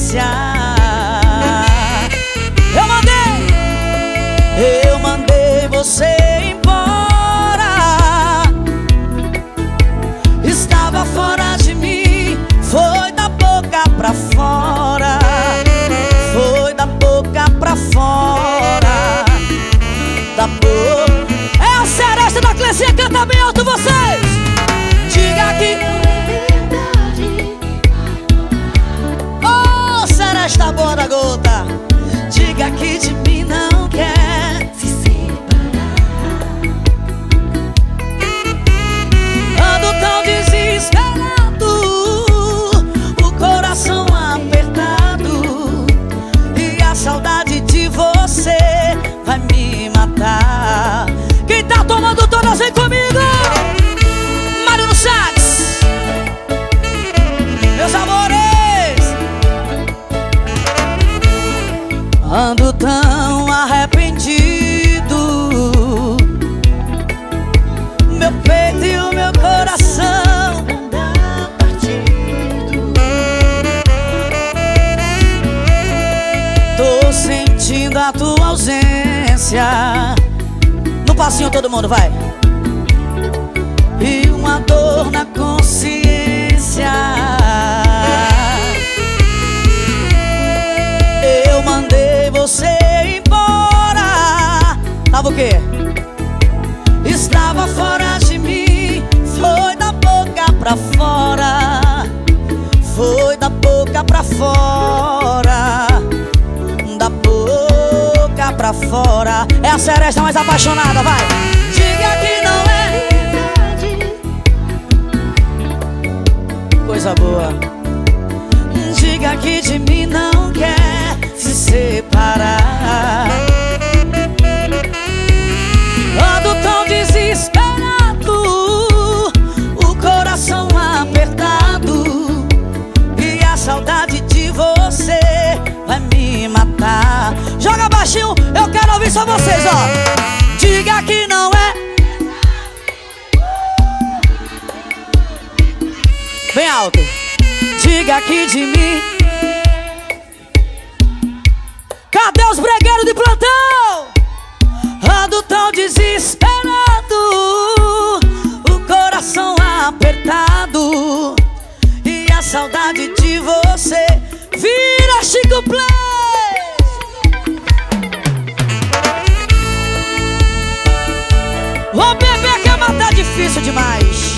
consciência. Eu mandei você embora. Estava fora de mim, foi da boca pra fora. Foi da boca pra fora. Da boca. É a Seresta da Clecinha, canta bem alto vocês. Diga que oh, Seresta boa da gota. Diga que de mim não quer se separar. Ando tão desesperado, o coração apertado, e a saudade de você vai me matar. Quem tá tomando todas, vem comigo. Mário no sax. Meus amores, ando tão arrependido, meu peito e o meu coração andam partido. Tô sentindo a tua ausência. No passinho todo mundo, vai. E uma dor na consciência. Eu mandei você embora. Tava o quê? Estava fora de mim, foi da boca pra fora. Foi da boca pra fora. Da boca pra fora. É a Seresta mais apaixonada, vai. Diga que não é coisa boa. Diga que de mim não quer se separar. Ando tão desesperado, o coração apertado, e a saudade de você vai me matar. Joga baixinho, eu quero ouvir só vocês, ó. Diga que não é. Bem alto. Diga que de mim. Cadê os bregueiros de plantão? Ando tão desesperado, o coração apertado, e a saudade de você. Vira Chico Play. Ô bebê, que matar difícil demais.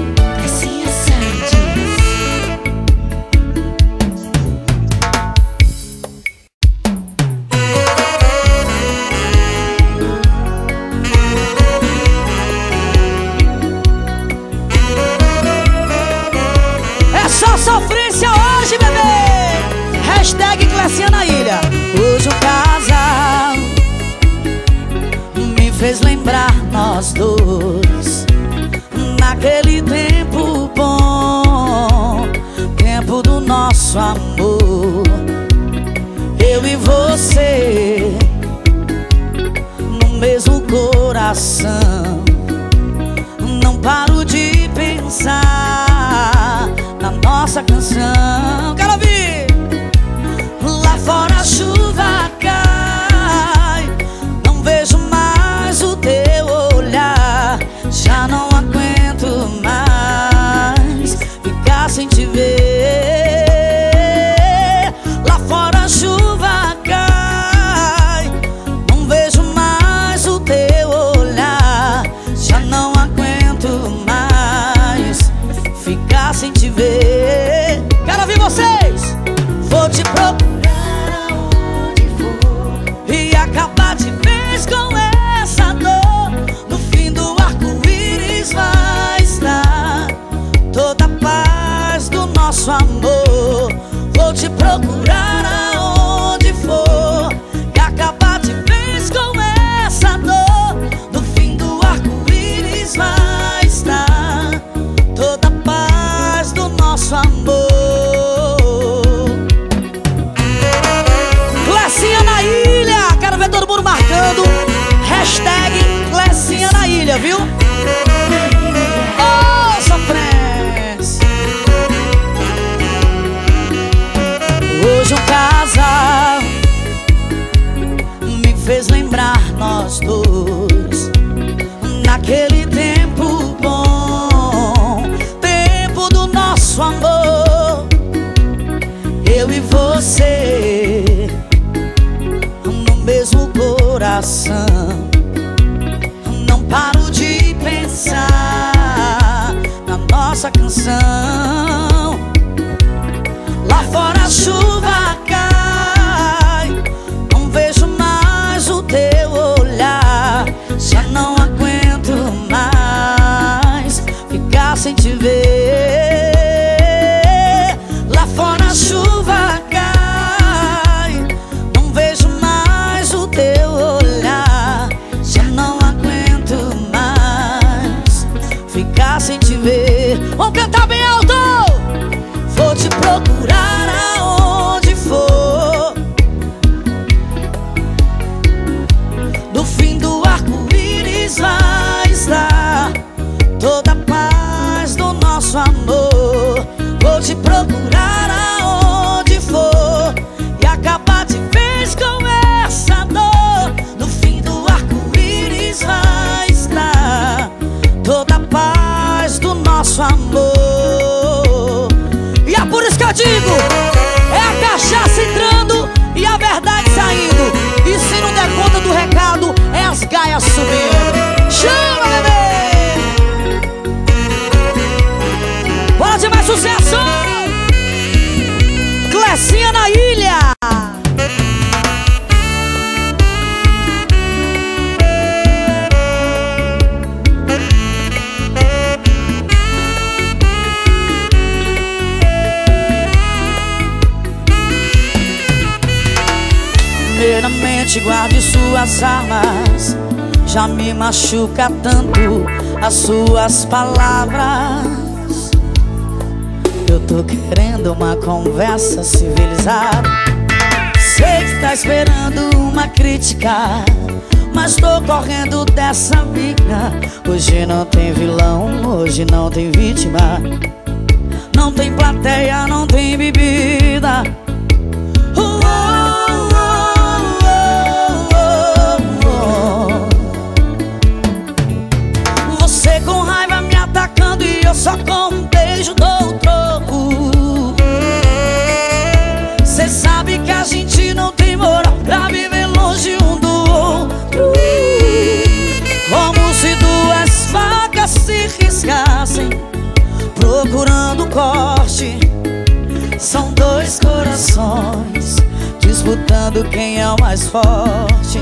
Sofrência hoje, bebê. Hashtag Clecinha na ilha. Hoje um casal me fez lembrar nós dois, naquele tempo bom, tempo do nosso amor. Eu e você no mesmo coração. Não paro de pensar na nossa canção. Quero ouvir. Lá fora a chuva cai, não vejo mais o teu olhar. Já não aguento mais ficar sem te ver. Lá fora a chuva cai, não vejo mais o teu olhar. Já não aguento mais ficar sem te ver. Quero ouvir vocês. Vou te procurar aonde for e acabar de vez com essa dor. No fim do arco-íris vai estar toda a paz do nosso amor. Vou te procurar aonde for e acabar de vez com essa dor. No fim do arco-íris vai estar toda a paz do nosso amor. Clecinha na ilha, quero ver todo mundo marcando. Hashtag Clecinha na ilha, viu? Oh, sofrência. Hoje um coração. Não paro de pensar na nossa canção. Lá fora a chuva cai, não vejo mais o teu olhar. Já não aguento mais ficar sem te ver. Lá fora a chuva cai, não vejo mais o teu olhar. Já não aguento mais ficar sem te ver. Vamos cantar bem alto! Vou te procurar aonde for, no fim do arco-íris vai estar toda a paz do nosso amor. Vou te procurar aonde for e acabar de vez com essa dor. No fim do arco-íris vai estar toda a paz do nosso amor. E é por isso que eu digo, é a cachaça entrando e a verdade saindo. E se não der conta do recado, é as gaias subindo. Chama, bebê! Bora de mais sucesso! Clecinha na ilha! Primeiramente guarde suas armas, já me machuca tanto as suas palavras. Eu tô querendo uma conversa civilizada. Sei que tá esperando uma crítica, mas tô correndo dessa briga. Hoje não tem vilão, hoje não tem vítima, não tem plateia, não tem bebida. Você com raiva me atacando e eu só com um beijo dou o troco. Cê sabe que a gente não tem moral pra viver longe um do outro. Como se duas facas se riscassem procurando corte. São dois corações disputando quem é o mais forte.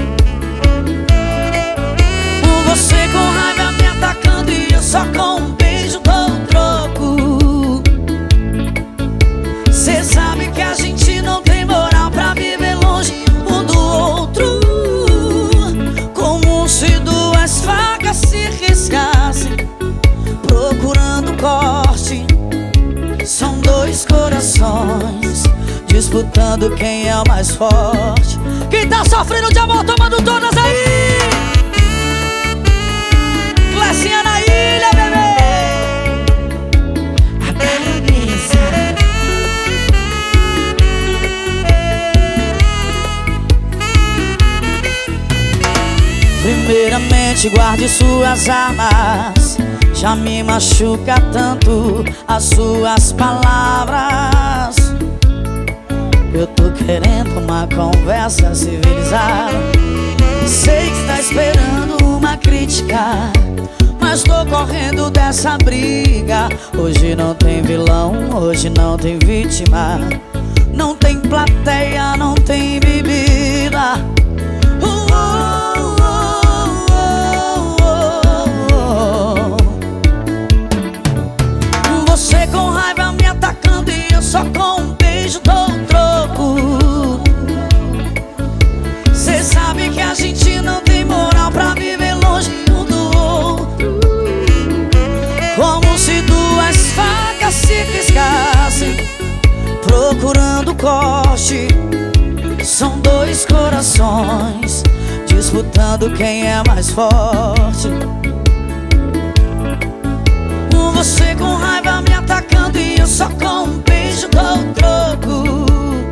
Você com raiva me atacando e eu só com um beijo dou o troco. Cê sabe que a gente não tem moral pra viver longe um do outro. Como se duas facas se riscassem procurando corte. São dois corações disputando quem é o mais forte. Quem tá sofrendo de amor tomando todas aí. Clecinha na ilha, bebê. A parabéns. Primeiramente guarde suas armas, já me machuca tanto as suas palavras. Eu tô querendo uma conversa civilizada. Sei que tá esperando uma crítica, mas tô correndo dessa briga. Hoje não tem vilão, hoje não tem vítima, não tem plateia, não tem bebida. Você com raiva me atacando e eu só com um beijo dou um troco. Cê sabe que a gente não tem moral pra viver longe um do outro. Como se duas facas se riscassem procurando corte. São dois corações disputando quem é mais forte. Você com raiva me atacando e eu só com um beijo dou o troco.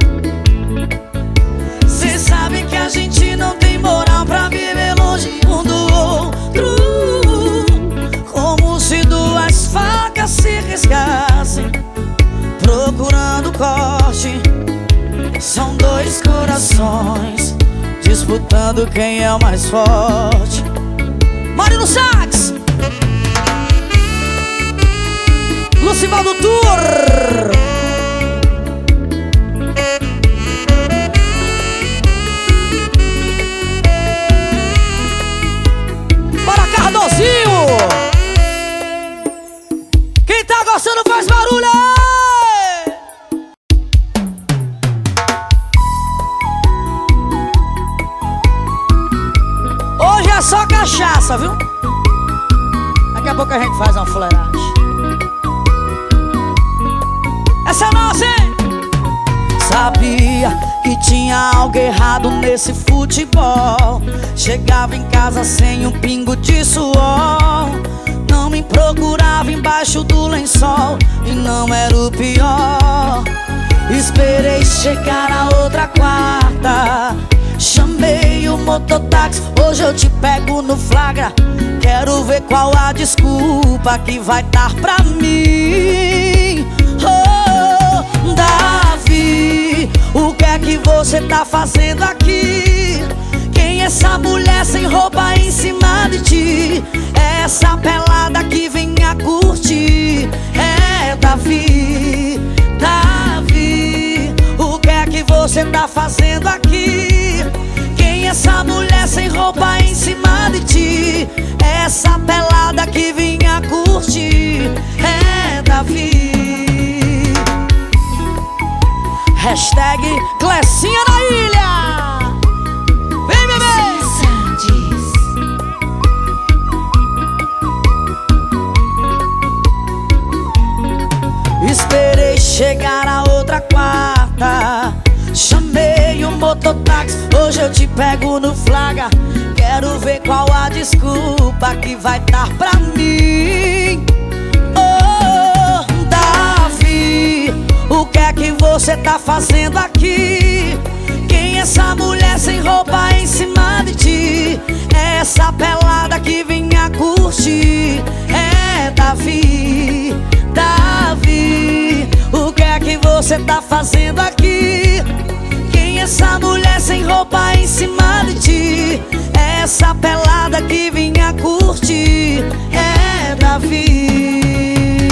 Cê sabe que a gente não tem moral pra viver longe um do outro. Como se duas facas se riscassem procurando corte. São dois corações disputando quem é o mais forte. Mário no sax, Lucivaldo Tour. Para Cardozinho. Quem tá gostando faz barulho aí. Hoje é só cachaça, viu? Daqui a pouco a gente faz uma fuleiragem. Essa é nossa, hein? Sabia que tinha algo errado nesse futebol. Chegava em casa sem um pingo de suor. Não me procurava embaixo do lençol. E não era o pior. Esperei chegar a outra quarta. Chamei o mototáxi, hoje eu te pego no flagra. Quero ver qual a desculpa que vai dar pra mim. Oh, Davi, o que é que você tá fazendo aqui? Quem é essa mulher sem roupa em cima de ti? É essa pelada que vem a curtir. É Davi, Davi, o que é que você tá fazendo aqui? Quem é essa mulher sem roupa em cima de ti? É essa pelada que vinha curtir. É Davi. Hashtag Clecinha na ilha. Vem, bebê. Esperei chegar a outra quarta. Chamei o mototáxi, hoje eu te pego no flagra. Quero ver qual a desculpa que vai dar pra mim. Oh, Davi, o que é que você tá fazendo aqui? Quem é essa mulher sem roupa em cima de ti? É essa pelada que vinha curtir. É Davi, Davi, o que é que você tá fazendo aqui? Quem é essa mulher sem roupa em cima de ti? É essa pelada que vinha curtir. É Davi.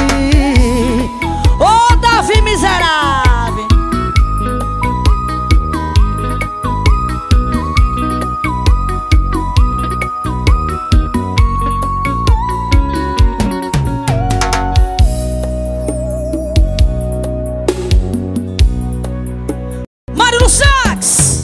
Ô, Davi miserável. Mário no sax.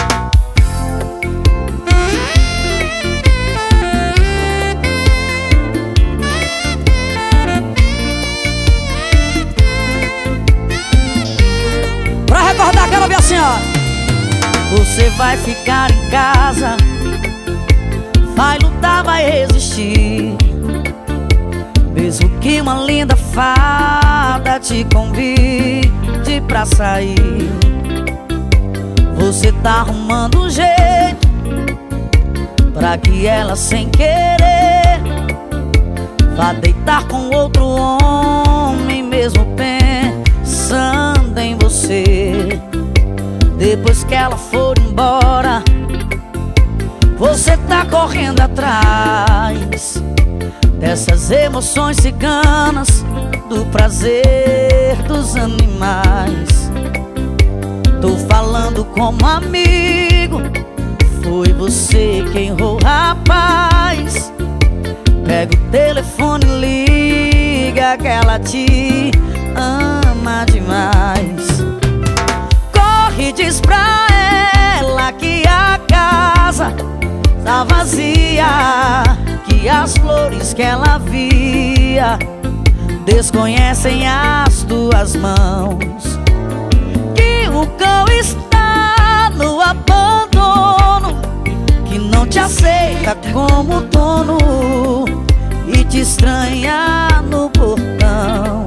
Pra recordar, quero ver assim, ó. Você vai ficar em casa, vai lutar, vai resistir, mesmo que uma linda fada te convide pra sair. Você tá arrumando um jeito pra que ela, sem querer, vá deitar com outro homem, mesmo pensando em você. Depois que ela for embora, você tá correndo atrás dessas emoções ciganas, do prazer dos animais. Tô falando como amigo, foi você quem errou, rapaz. Pega o telefone e liga que ela te ama demais. Corre e diz pra ela que a casa tá vazia, que as flores que ela via desconhecem as tuas mãos, que o cão está no abandono, que não te aceita como dono e te estranha no portão,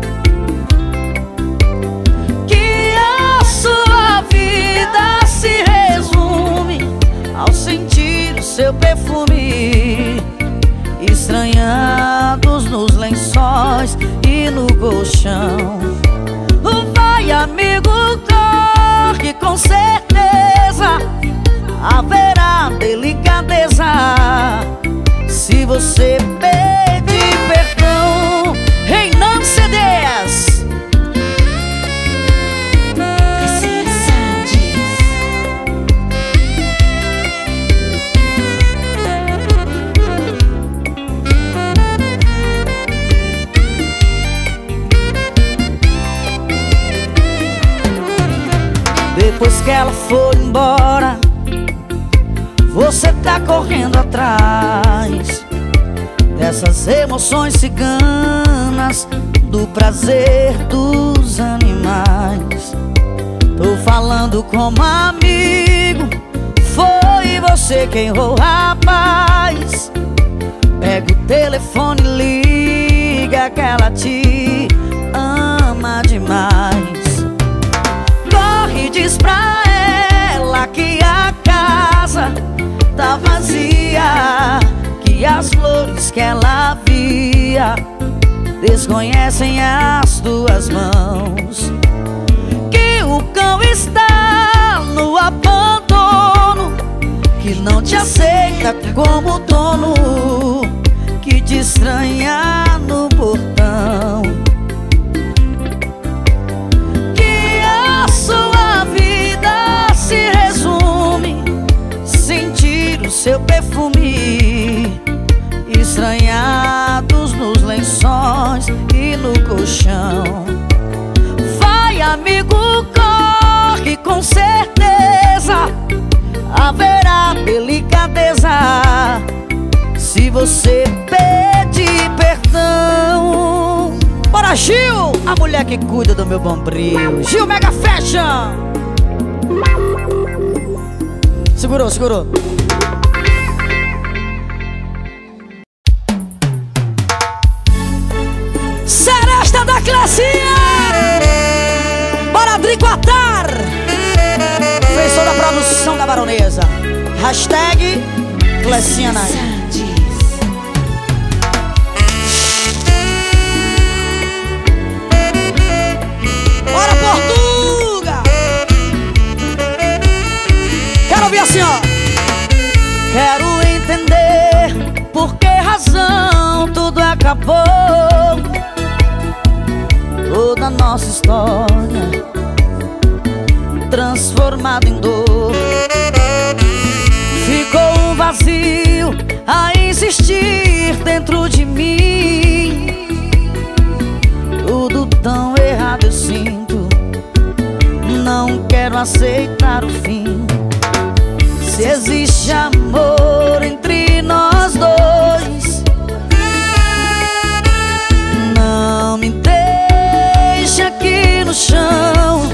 que a sua vida se resume ao sentir o seu perfume, estranhados nos lençóis e no colchão. Vai, amigo, corre, com certeza haverá delicadeza se você pedir perdão. Reinando CDs. Depois que ela foi embora, você tá correndo atrás dessas emoções ciganas, do prazer dos animais. Tô falando como amigo, foi você quem errou, rapaz. Pega o telefone e liga que ela te ama demais. Corre e diz pra ela que a casa tá vazia, que as flores que ela via desconhecem as tuas mãos, que o cão está no abandono, que não te aceita como dono, que te estranha no portão, que a sua vida se resume sentir o seu perfume, estranhados nos lençóis e no colchão. Vai, amigo, corre, com certeza haverá delicadeza se você pedir perdão. Bora, Gil, a mulher que cuida do meu bombril. Gil Mega Fashion. Segurou, segurou. Seresta da Clecinha. Bora, Dricoatar. Fez toda a produção da baronesa. Hashtag Clecinha Nair. Bora, Portuga. Quero ouvir assim, ó. Quero entender por que razão tudo acabou, toda a nossa história transformada em dor. Ficou um vazio a insistir dentro de mim. Tudo tão errado eu sinto, não quero aceitar o fim. Se existe amor entre nós dois, não me deixe aqui no chão.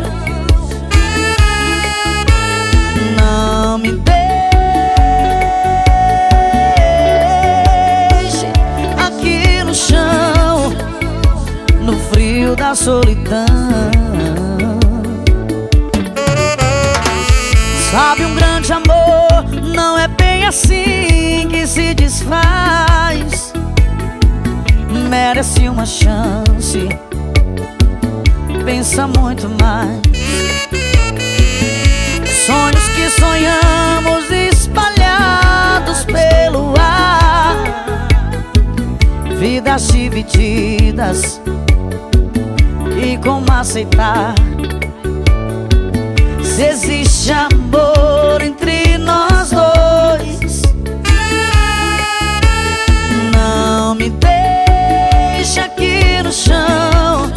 Não me deixe aqui no chão, no frio da solidão. Sabe, um grande amor não é bem assim que se desfaz. Merece uma chance, pensa muito mais. Sonhos que sonhamos espalhados pelo ar, vidas divididas e como aceitar. Se existe amor entre nós dois, não me deixe aqui no chão.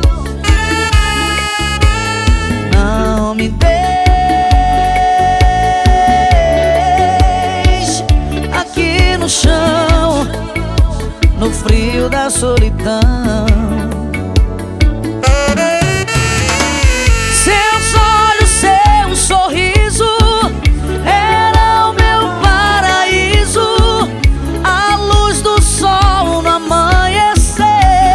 Não me deixe aqui no chão, no frio da solidão. Seus olhos, seu sorriso era o meu paraíso, a luz do sol no amanhecer.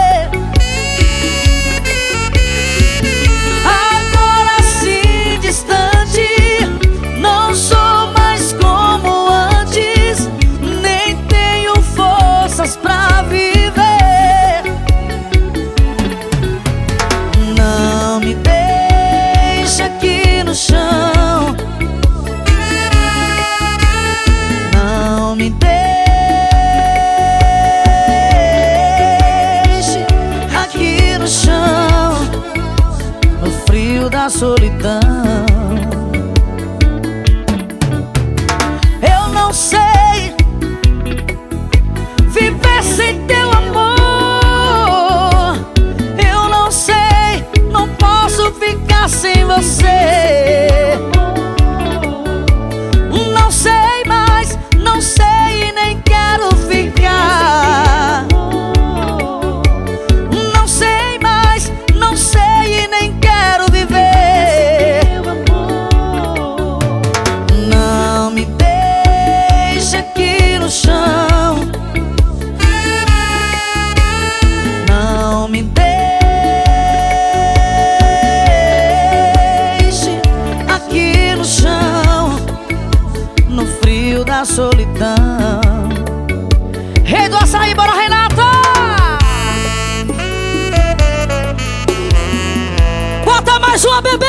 Agora assim distante, não sou mais como antes, nem tenho forças pra viver. da solidão. Eu não sei viver sem teu amor. Eu não sei, não posso ficar sem você. Não sei mais, não sei e nem quero ficar. Não sei mais, não sei e nem quero viver. Não me deixe aqui no chão. Não me deixe aqui no chão, no frio da solidão. Rei do açaí, bora Renata! Bota mais uma, bebê!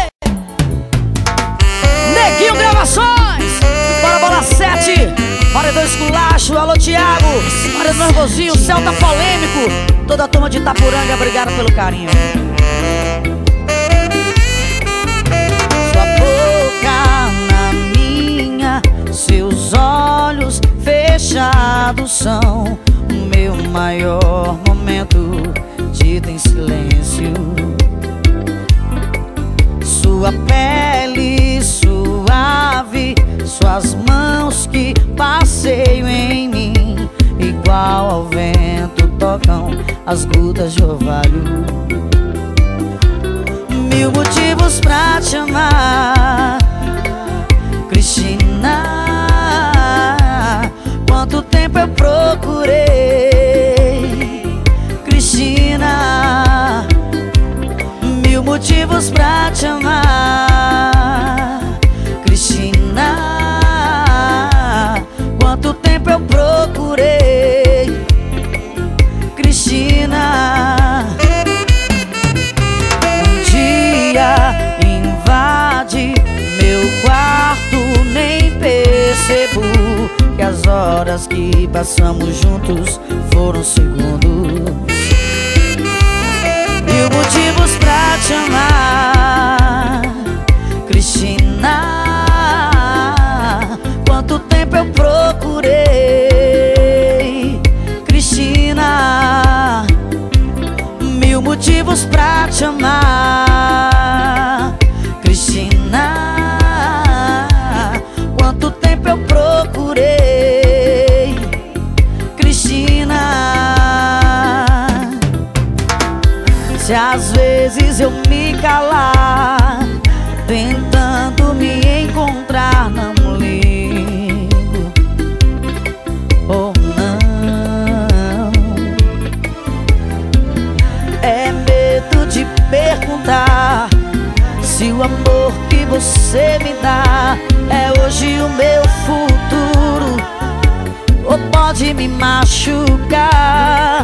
Neguinho Gravações, bora, bora 7. Paredão Esculacho, alô Thiago. Paredão Nervosinho, Celta Polêmico. Toda a turma de Itapuranga, obrigado pelo carinho. Sua boca na minha, seus olhos fechados são o meu maior momento dito em silêncio. Sua pele suave, suas mãos que passeiam em mim, igual ao vento tocam as gotas de orvalho. Mil motivos pra te amar, Cristina. Quanto tempo eu procurei, Cristina. Mil motivos pra te amar, Cristina. Quanto tempo eu procurei, Cristina. Um dia invade meu quarto, nem percebo que as horas que passamos juntos foram segundos. Mil motivos pra te amar, Cristina. Quanto tempo eu procurei, Cristina. Mil motivos pra te amar, Cristina. Quanto tempo eu procurei, Cristina. Se às vezes eu me calar, tentando me encontrar, não ligo ou não. É medo de perguntar se o amor que você me dá é hoje o meu futuro, ou pode me machucar.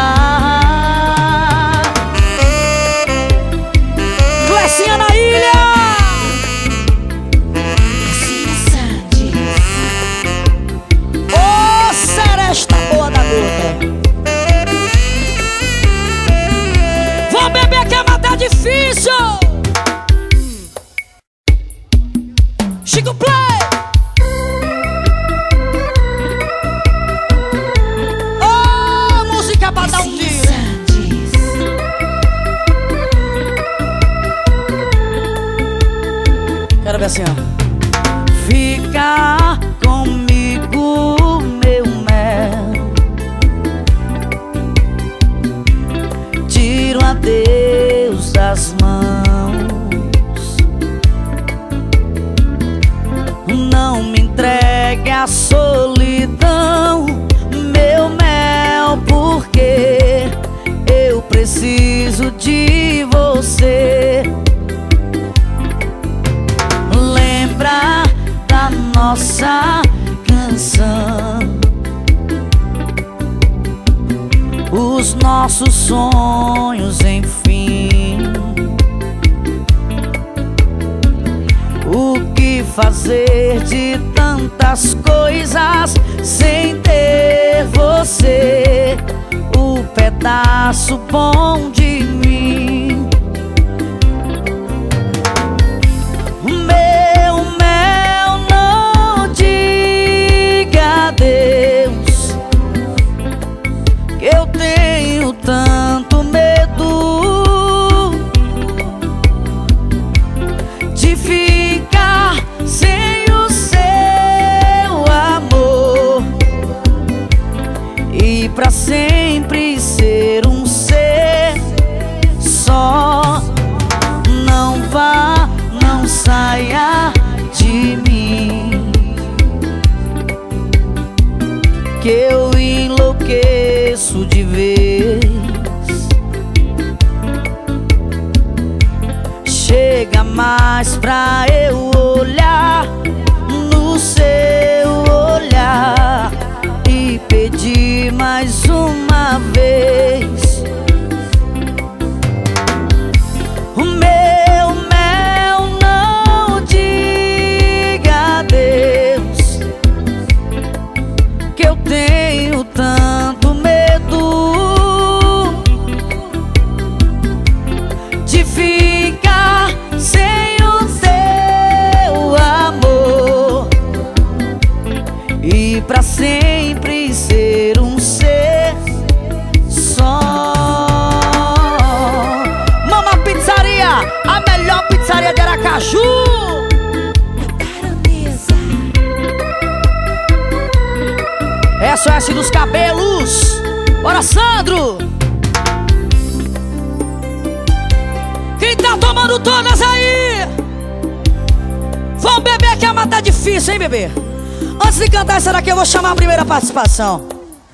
Clecinha na ilha! Ô, seresta boa da gota! Vou beber que a mata é difícil! Chico Play! Ô, música pra dar um dia! Quero ver assim, ó. Fica comigo, meu mel. Tira o adeus das mãos. Não me entregue a solidão, meu mel, porque eu preciso de você. Lembra da nossa canção, os nossos sonhos, enfim. O que fazer de tantas coisas sem ter você, o pedaço bom de mim. chega mais pra eu olhar no seu olhar e pedir mais uma vez. O meu mel, não diga adeus, que eu tenho tanto medo de ficar sem o teu amor e pra sempre ser um ser só. Mama Pizzaria, a melhor pizzaria de Aracaju. SOS dos cabelos. Bora, Sandro. Quem tá tomando todas aí? Vamos beber que a mata tá difícil, hein, bebê? Antes de cantar essa daqui, eu vou chamar a primeira participação.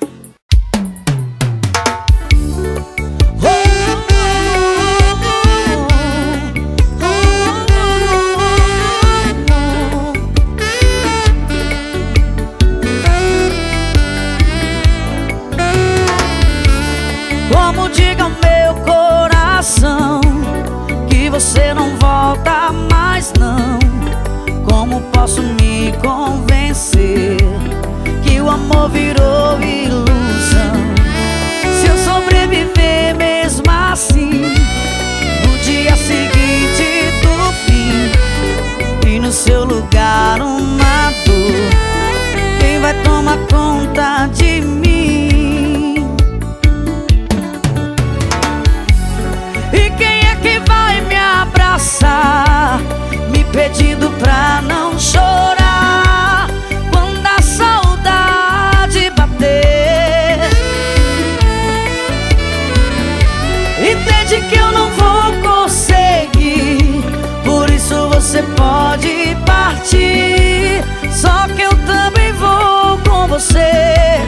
Como diga o meu coração que você não volta mais não. Como posso me convencer que o amor virou ilusão? Se eu sobreviver mesmo assim, no dia seguinte do fim, e no seu lugar uma dor, quem vai tomar conta de mim? E quem é que vai me abraçar, me pedindo pra não chorar quando a saudade bater? Entende que eu não vou conseguir, por isso você pode partir, só que eu também vou com você.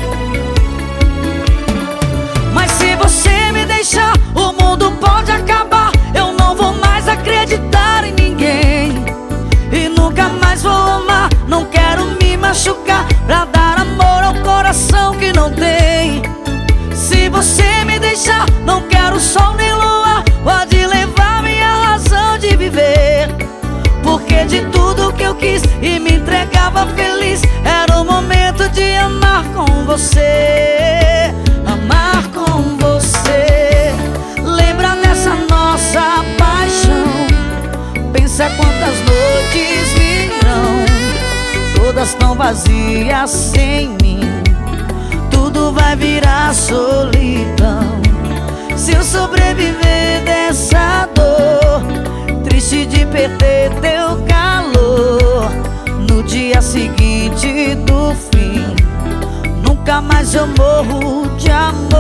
Mas se você me deixar, o mundo pode acabar. Eu não vou mais acreditar em ninguém e nunca mais vou amar. Não quero me machucar pra dar amor ao coração que não tem. Se você me deixar, não quero sol nem lua, pode levar minha razão de viver. Porque de tudo que eu quis e me entregava feliz, era o momento de amar com você. Amar com você. Lembra dessa nossa paixão, pensa quantas noites virão, todas tão vazias sem mim. Tudo vai virar solidão se eu sobreviver dessa dor, triste de perder teu calor. No dia seguinte do fim, nunca mais eu morro de amor.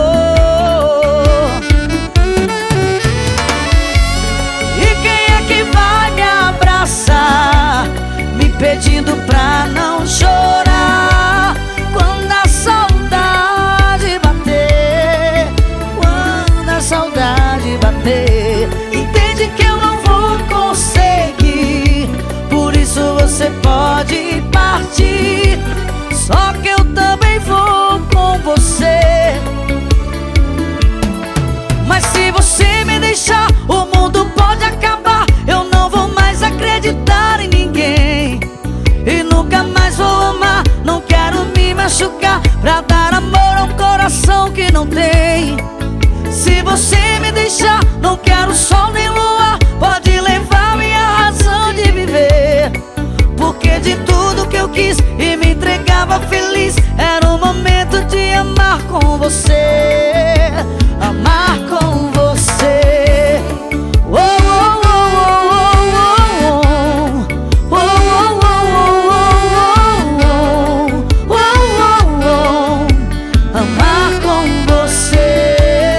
E quem é que vai me abraçar, me pedindo pra não chorar quando a saudade bater? Quando a saudade bater, entende que eu não vou conseguir, por isso você pode partir, só que eu também vou com você. Mas se você me deixar, o mundo pode acabar. Eu não vou mais acreditar em ninguém e nunca mais vou amar. Não quero me machucar pra dar amor ao coração que não tem. Se você me deixar, não quero sol nem lua, pode levar minha razão de viver. Porque de tudo que eu quis e me entregava feliz, era o momento de amar com você. Amar com você. Oh, oh, oh, oh, oh, oh, oh, oh, oh, oh. Amar com você.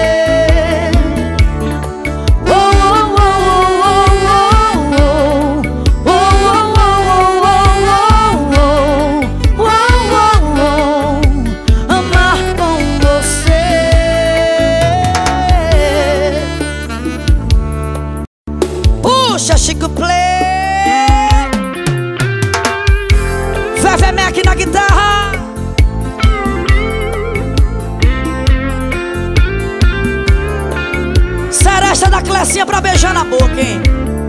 Oh, oh, oh, oh, oh, oh, oh, oh, oh. Amar com você. Poxa, Chico Play. Feve Mac na guitarra. Seresta da Clecinha pra beijar na boca, hein?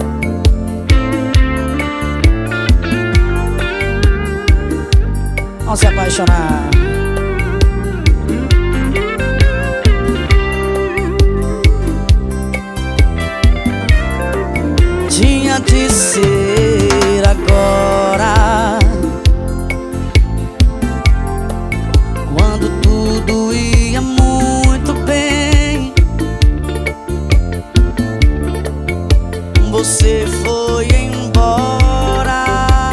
Vamos se apaixonar. Tinha de ser agora, quando tudo ia muito bem. Você foi embora,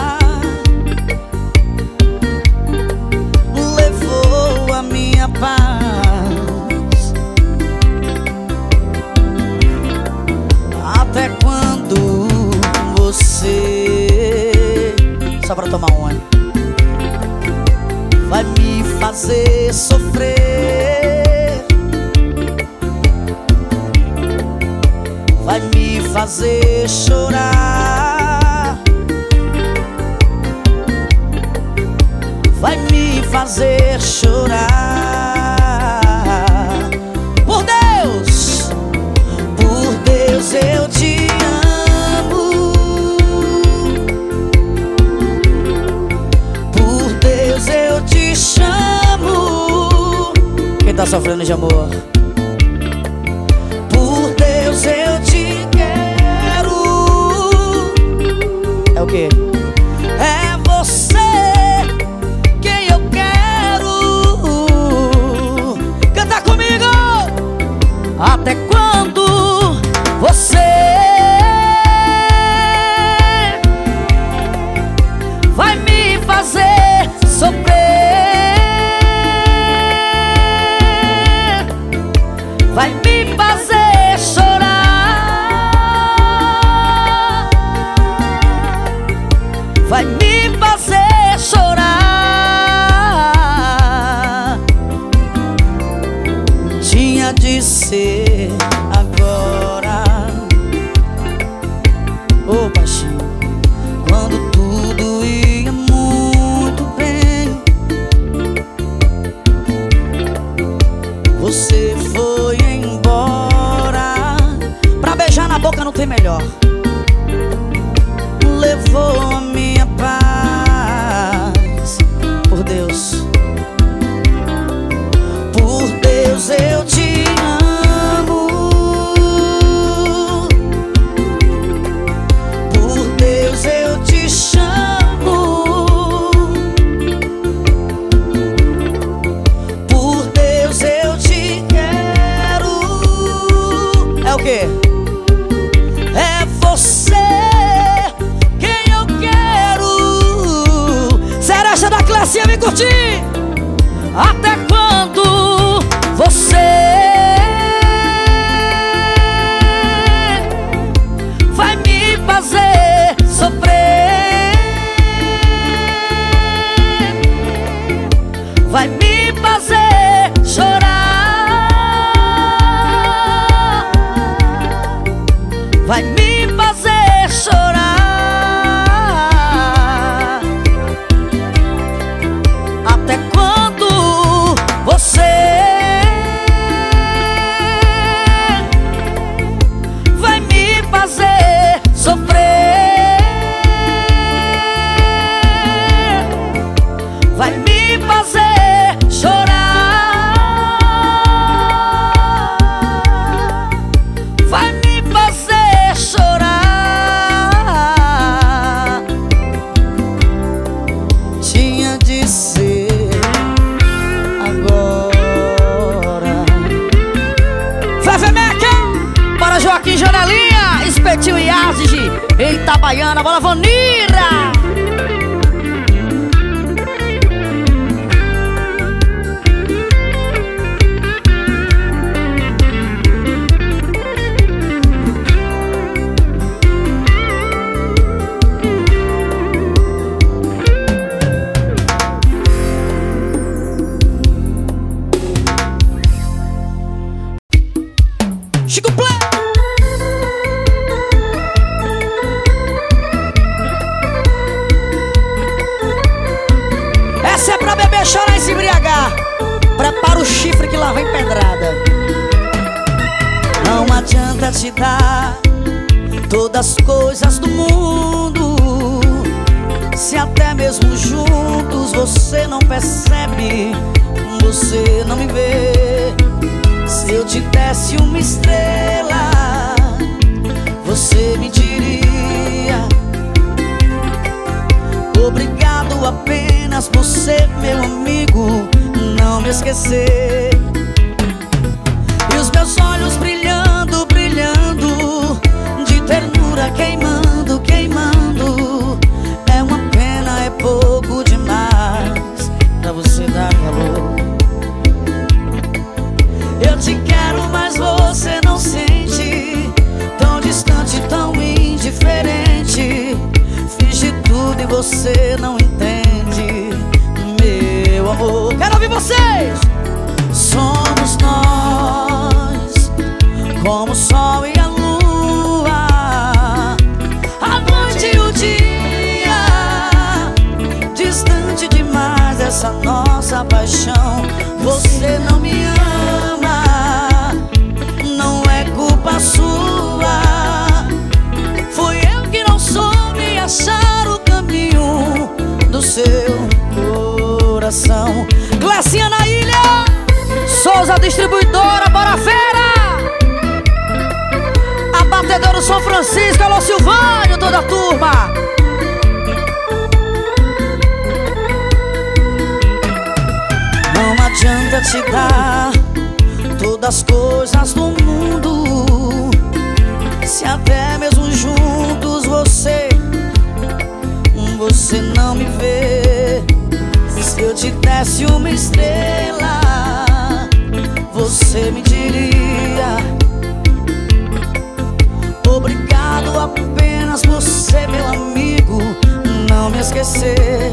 levou a minha paz. Até quando você, só pra tomar um, hein? Vai me fazer sofrer, vai me fazer chorar, vai me fazer chorar. Por Deus eu te amo. Por Deus eu te chamo. Quem tá sofrendo de amor? Por Deus eu te quero. É o quê? É você quem eu quero. Canta comigo! Até quando você vai me fazer sofrer, vai me fazer chorar, vai me fazer chorar. Tinha de ser agora, ô baixinho, quando tudo ia muito bem. Você foi embora, pra beijar na boca não tem melhor. Levou a minha paz. Por Deus eu te amo. Por Deus eu te chamo. Por Deus eu te quero. É o quê? É você quem eu quero. Seresta da Clecinha, vem curtir. Até quando você vai me fazer sofrer, vai me fazer chorar, vai me fazer chorar. Até quando você vai me fazer sofrer, vai me fazer chorar, vai me fazer chorar. Tinha de ser agora. Feve Meca, para Joaquim Janelinha, Espetinho e Asge, em Itabaiana, bola Vanira. Chico Play. se embriagar, prepara o chifre que lá vem pedrada. Não adianta te dar todas as coisas do mundo, se até mesmo juntos você não percebe, você não me vê. Se eu te desse uma estrela, você me diria obrigado apenas por ser meu amigo, não me esquecer. E os meus olhos brilhando, brilhando, de ternura queimando, queimando. É uma pena, é pouco demais pra você dar valor. Eu te quero, mas você não sente, tão distante, tão indiferente. Fiz de tudo e você não entende, meu amor. Quero ouvir vocês! Somos nós, como o sol e a lua, a noite e o dia, distante demais essa nossa paixão. Você não me ama, não é culpa sua. Fui eu que não soube achar o caminho do seu coração. Glecinha na ilha, Souza Distribuidora, bora fera! Abatedora São Francisco, alô Silvânio, toda a turma. Não adianta te dar todas as coisas do mundo, se até mesmo juntos você não me vê. Se eu te desse uma estrela, você me diria obrigado apenas por ser meu amigo, não me esquecer.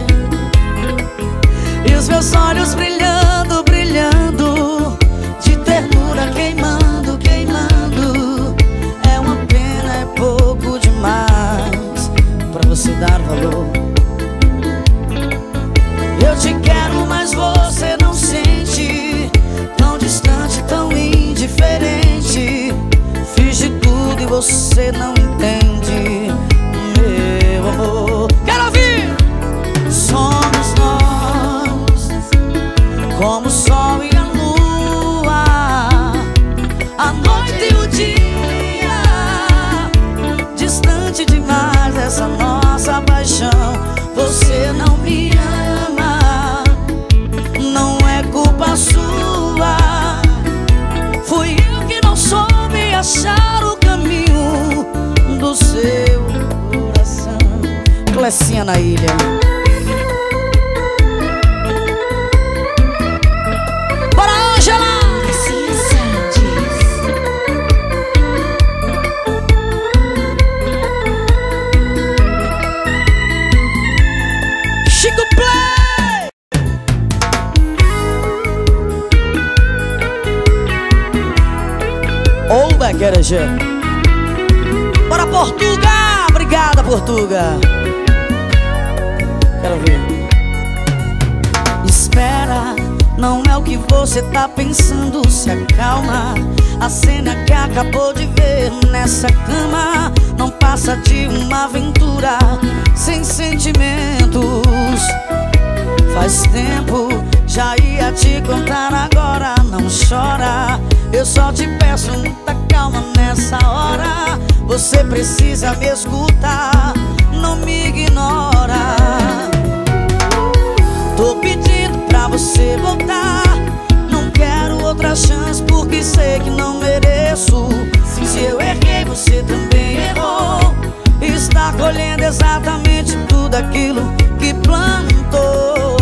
E os meus olhos brilhando, brilhando, de ternura queimando, queimando. É uma pena, é pouco demais pra você dar valor. Eu te quero, mas você não sente, tão distante, tão indiferente. Fiz de tudo e você não entende, meu amor. Quero ouvir! Somos nós, como o sol e a lua, a noite e o dia, distante demais essa nossa paixão. Você não me ama, não é culpa sua. Fui eu que não soube achar o caminho do seu coração. Glecinha na ilha. Bora, Ângela! Chico Play! Ou da Querejé. Bora, Portuga! Obrigada, Portuga. Quero ver. Espera, não é o que você tá pensando, se acalma. A cena que acabou de ver nessa cama não passa de uma aventura sem sentimentos. Faz tempo, já ia te contar, agora não chora. Eu só te peço muita calma nessa hora. Você precisa me escutar, não me ignora. Tô pedindo pra você voltar, não quero outra chance porque sei que não mereço. Se eu errei, você também errou. Está colhendo exatamente tudo aquilo que plantou.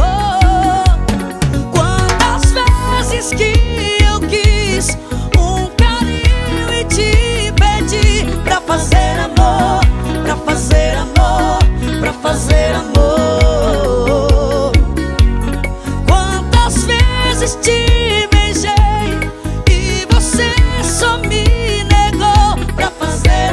Quantas vezes que eu quis um carinho e te pedi pra fazer amor, pra fazer amor, pra fazer amor. Quantas vezes te beijei e você só me negou pra fazer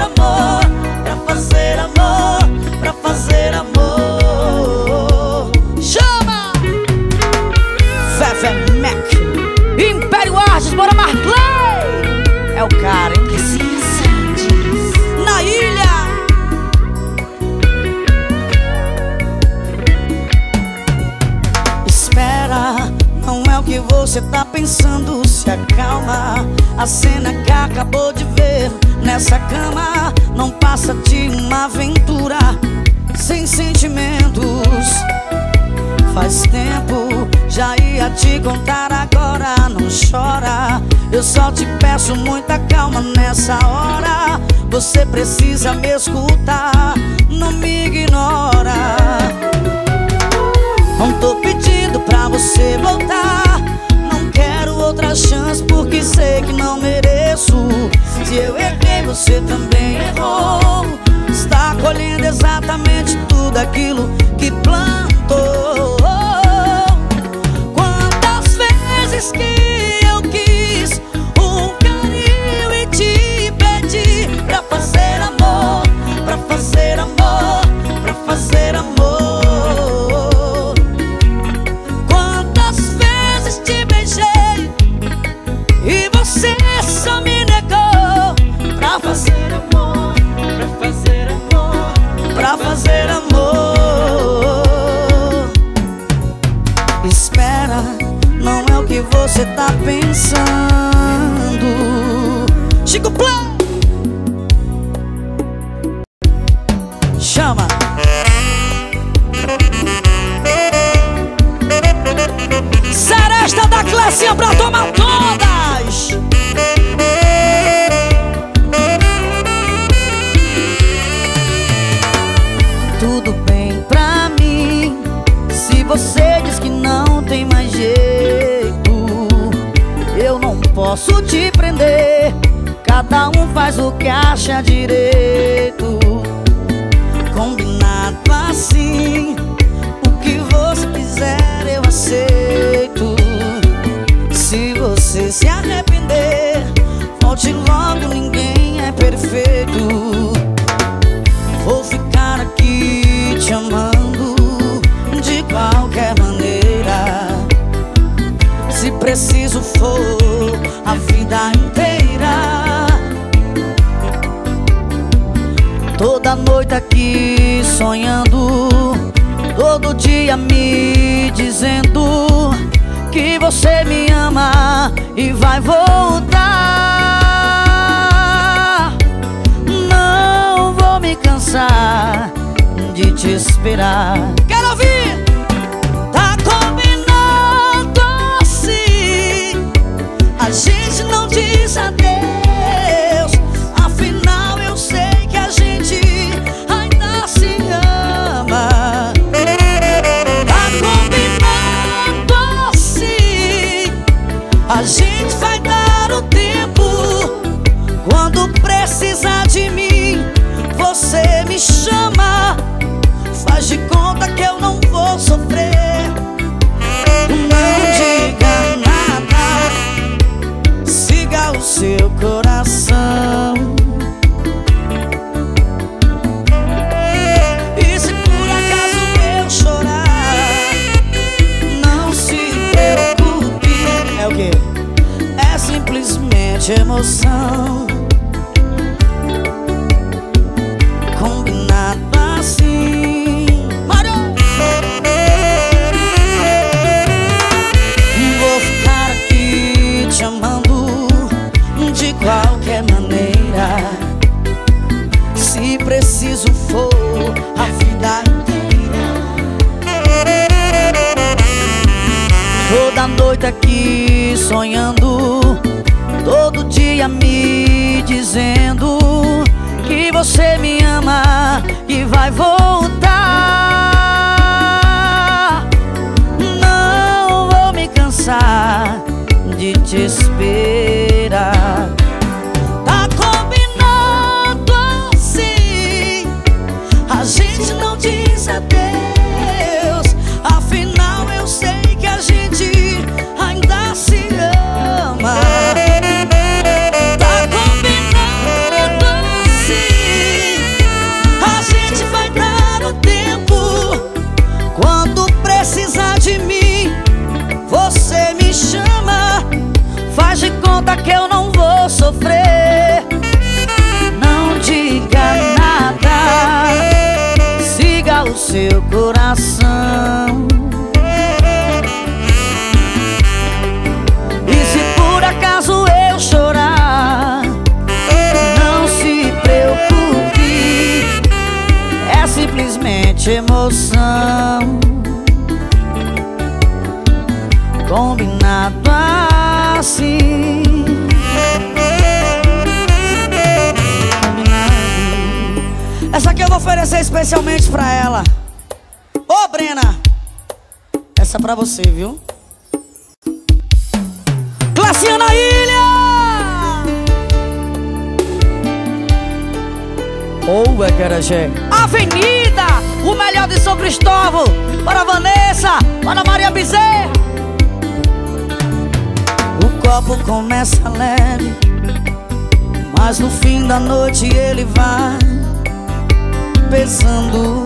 nessa cama não passa de uma aventura sem sentimentos. Faz tempo, já ia te contar, agora não chora. Eu só te peço muita calma nessa hora. Você precisa me escutar, não me ignora. Não tô pedindo pra você voltar, não quero outra chance porque sei que não mereço. Se eu errei, você também errou. Está colhendo exatamente tudo aquilo que plantou. Quantas vezes que eu quis um carinho e te pedi pra fazer amor, pra fazer amor, pra fazer amor. Quantas vezes te beijei e você só me negou pra fazer amor, pra fazer amor, pra fazer amor. Espera, não é o que você tá pensando. Chico Play, chama. Seresta da classinha pra tomar todas. Tudo bem pra mim se você diz que não tem mais jeito. Eu não posso te prender, cada um faz o que acha direito. Combinado assim, o que você quiser eu aceito. Se você se arrepender, volte logo, ninguém é perfeito. Vou ficar aqui te amando de qualquer maneira. Se preciso for a vida inteira. Toda noite aqui sonhando, todo dia me dizendo que você me ama e vai voltar. Não vou me cansar de te esperar. Quero ouvir! Tá combinado assim, a gente não diz adeus. Afinal eu sei que a gente ainda se ama. Tá combinado assim, a gente vai dar o tempo. Quando precisar de mim, você me chama. Faz de conta que eu não vou sofrer. Não diga nada, siga o seu coração. E se por acaso eu chorar, não se preocupe. É o quê? É simplesmente emoção. Combinado assim, Mario. Vou ficar aqui te amando de qualquer maneira. Se preciso for a vida inteira. Toda noite aqui sonhando, todo dia me dizendo que você me ama e vai voltar. Não vou me cansar de te esperar. Tá combinado assim, a gente não diz adeus. Afinal eu sei que a gente ainda se ama. Tá combinado assim, a gente vai dar o tempo. Quando precisar de mim, você me chama. Faz de conta que eu não vou sofrer. Não diga nada, siga o seu coração. E se por acaso eu chorar, não se simplesmente emoção. Combinado assim. Essa aqui eu vou oferecer especialmente pra ela. Ô, Brena, essa é pra você, viu? Classinha na ilha! Ou é Carajé? Avenida, o melhor de São Cristóvão. Para Vanessa, para Maria Bezerra. O copo começa leve, mas no fim da noite ele vai pesando.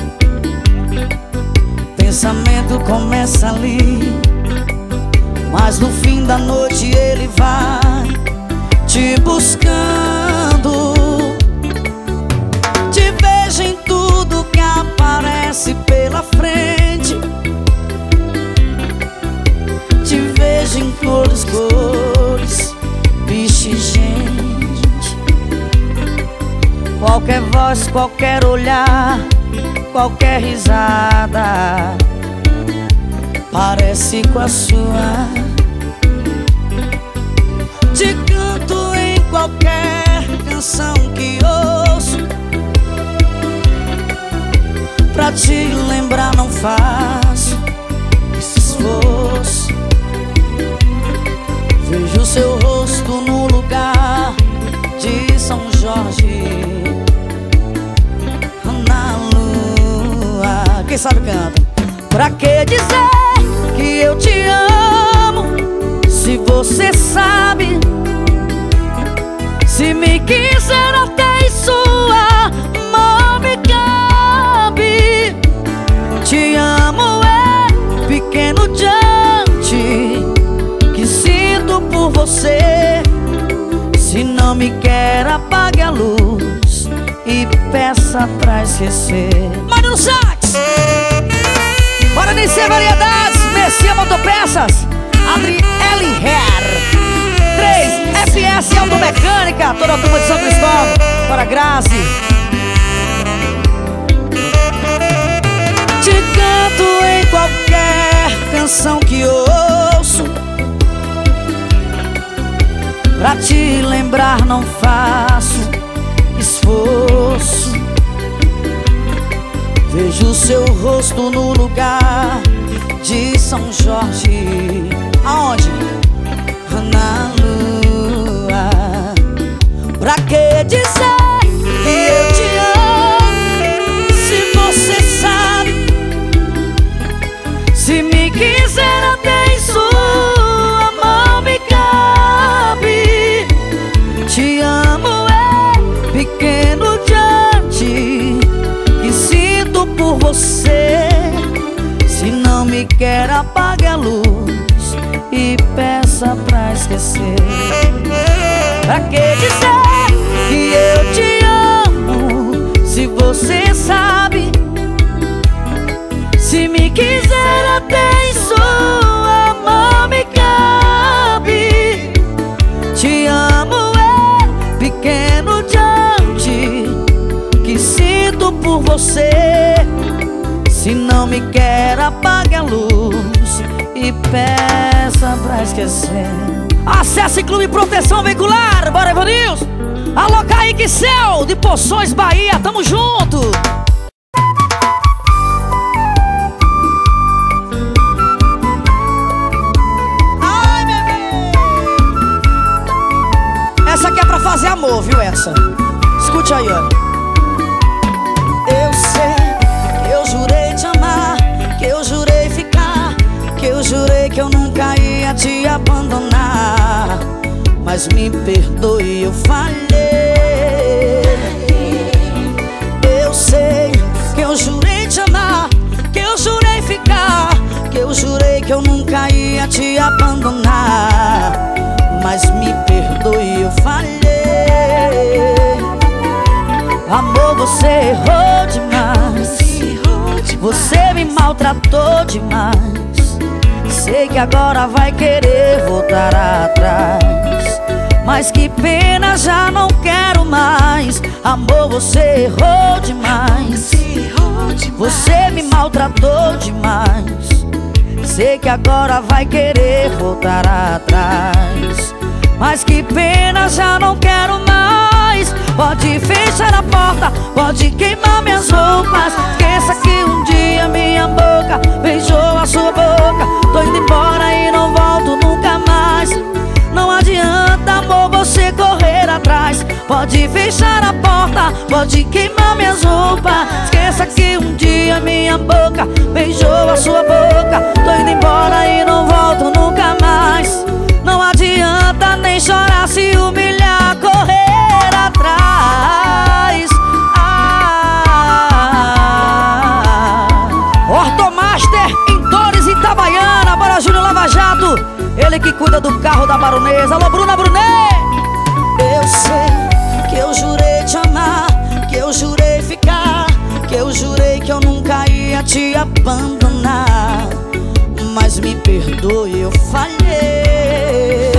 Pensamento começa ali, mas no fim da noite ele vai te buscando. Te vejo em tudo que aparece pela frente. Te vejo em cores, cores, bicho e gente. Qualquer voz, qualquer olhar, qualquer risada parece com a sua. Te canto em qualquer canção que ouço. Pra te lembrar não faço esse esforço. Vejo seu rosto no lugar de São Jorge, na lua. Quem sabe canta. Pra que dizer que eu te amo, se você sabe? Se me quiser até em sua mão me cabe. Te amo é pequeno diante que sinto por você. Se não me quer, apague a luz e peça pra esquecer. Mano no sax! Bora descer variedades, Messia Motopeças, Adriele Hair, 3FS Automecânica, toda a turma de São Cristóvão, para Grazi. Te canto em qualquer canção que ouço. Pra te lembrar não faço esforço. Vejo seu rosto no lugar de São Jorge. Aonde? Na lua. Pra que dizer que eu te amo, se você sabe? Se me quiser até em sua mão me cabe. Te amo é pequeno diante que sinto por você. Se não me quer, apague a luz e peça pra esquecer. Pra que dizer que eu te amo, se você sabe? Se me quiser até em sua mão me cabe. Te amo é pequeno diante que sinto por você. Se não me quer, apague a luz e peça pra esquecer. Acesse Clube Proteção Veicular, bora Evanilson. Alô Kaique Céu, de Poções, Bahia, tamo junto. Ai, bebê. Essa aqui é pra fazer amor, viu essa? Escute aí, olha. Eu sei que eu jurei te amar, que eu jurei ficar, que eu jurei que eu nunca ia te abandonar. Mas me perdoe, eu falhei. Eu sei que eu jurei te amar, que eu jurei ficar, que eu jurei que eu nunca ia te abandonar. Mas me perdoe, eu falhei. Amor, você errou demais, você me maltratou demais. Sei que agora vai querer voltar atrás, mas que pena, já não quero mais. Amor, você errou demais, Você me maltratou demais. Sei que agora vai querer voltar atrás, mas que pena, já não quero mais. Pode fechar a porta, pode queimar minhas roupas. Esqueça que um dia minha boca beijou a sua boca. Tô indo embora e não volto nunca mais. Não adianta, amor, você correr atrás. Pode fechar a porta, pode queimar minhas roupas. Esqueça que um dia minha boca beijou a sua boca. Tô indo embora e não volto nunca mais. Não adianta nem chorar, se humilhar, correr atrás. Ortomaster em Torres, Itabaiana. Bora, Júnior Lava Jato, ele que cuida do carro da baronesa. Alô, Bruna Brunet. Eu sei que eu jurei te amar, que eu jurei ficar, que eu jurei que eu nunca ia te abandonar. Mas me perdoe, eu falhei.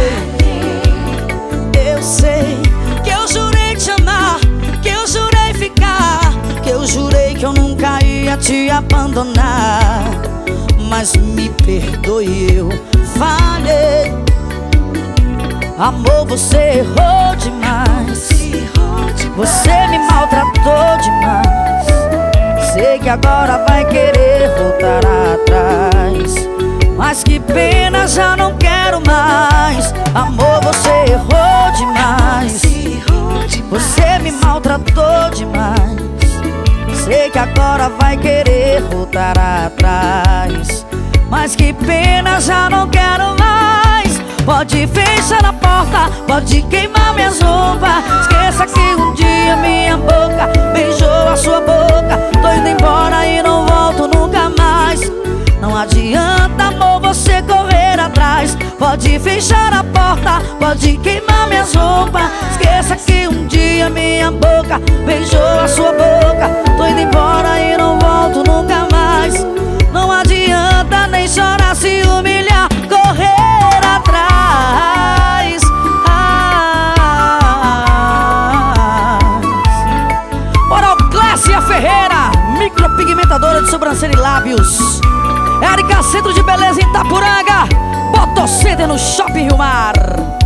Eu sei que eu jurei te amar, que eu jurei ficar, que eu jurei que eu nunca ia te abandonar. Mas me perdoe, eu falhei. Amor, você errou demais. Você me maltratou demais. Sei que agora vai querer voltar atrás, mas que pena, já não quero mais. Amor, você errou demais. Você me maltratou demais. Sei que agora vai querer voltar atrás, mas que pena, já não quero mais. Pode fechar a porta, pode queimar minhas roupas. Esqueça que um dia minha boca beijou a sua boca. Tô indo embora e não volto nunca mais. Não adianta, amor, você correr atrás. Pode fechar a porta, pode queimar minhas roupas. Esqueça que um dia minha boca beijou a sua boca. Tô indo embora e não volto nunca mais. Não adianta nem chorar, se humilhar, correr atrás. Bora, Clécia Ferreira, micropigmentadora de sobrancelha e lábios. Érica, Centro de Beleza em Itapuranga. Bota o CD no Shopping Rio Mar.